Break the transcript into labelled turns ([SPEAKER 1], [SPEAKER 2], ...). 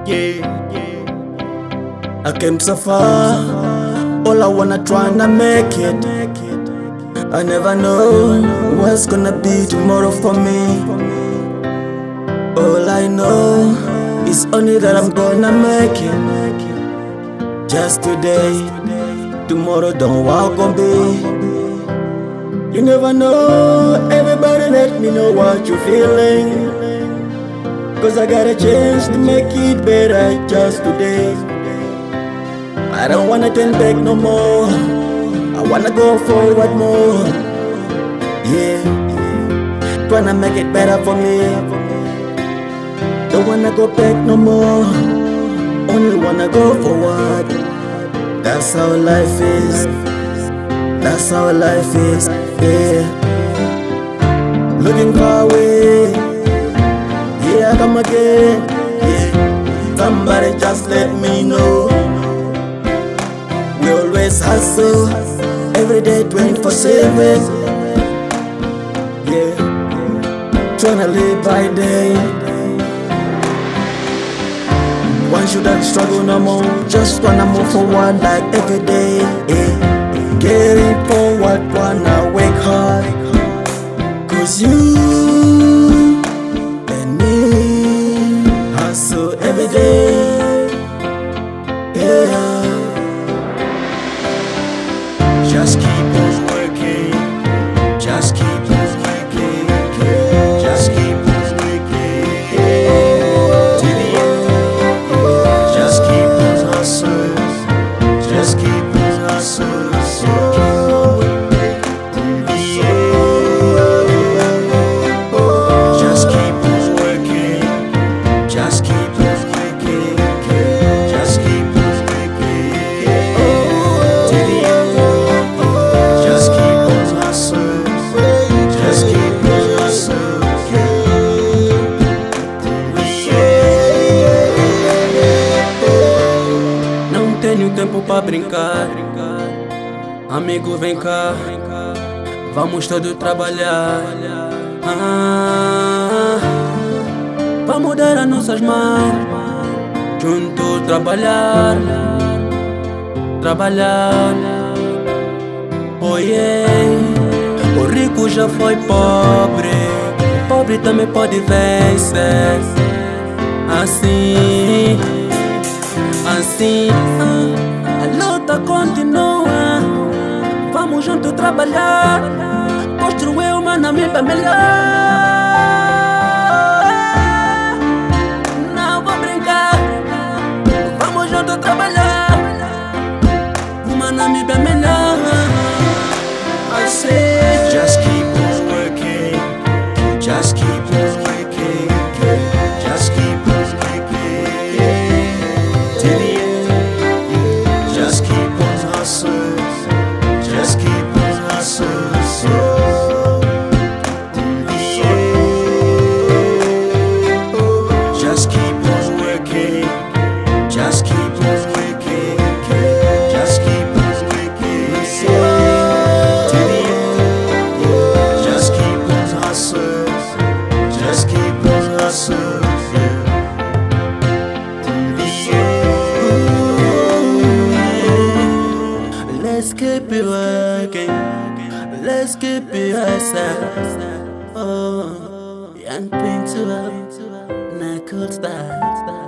[SPEAKER 1] yeah. I came so far, all I wanna tryna make it. I never know what's gonna be tomorrow for me. All I know is only that I'm gonna make it. Just today, tomorrow don't walk on me. You never know, everybody let me know what you're feeling. Cause I got a chance to make it better just today. I don't wanna turn back no more, I wanna go forward more. Yeah, tryna make it better for me. Don't wanna go back no more, only wanna go forward. That's how life is, that's how life is, yeah. Looking far away, here I come again, yeah. Somebody just let me know. We always hustle, every day 24/7, yeah. Tryna live by day. One shouldn't struggle no more, just wanna move forward like every day, yeah. Getting forward, wanna work hard. Cause you and me hustle every day, yeah. Just keep on working, just keep on working, just keep on working till the end. Just keep on hustling, just keep on hustling. Tempo pra brincar, amigo vem cá, vamos todos trabalhar. Vamos dar as nossas mãos, juntos trabalhar, trabalhar. Oh yeah, o rico já foi pobre, o pobre também pode vencer. Assim, assim, a luta continua. Vamos juntos trabalhar, construir uma vida melhor. Não vou brincar, vamos juntos trabalhar, uma vida melhor. I say, just keep on working, just keep on working, just keep on working till the end. Just keep on hustling, just keep on hustling. Just keep on working, just keep on working, just keep on working till the end. Just keep on hustling, just keep on hustling. Let's keep it working, let's keep it hustling. Oh, young Pin2, Coolstyle.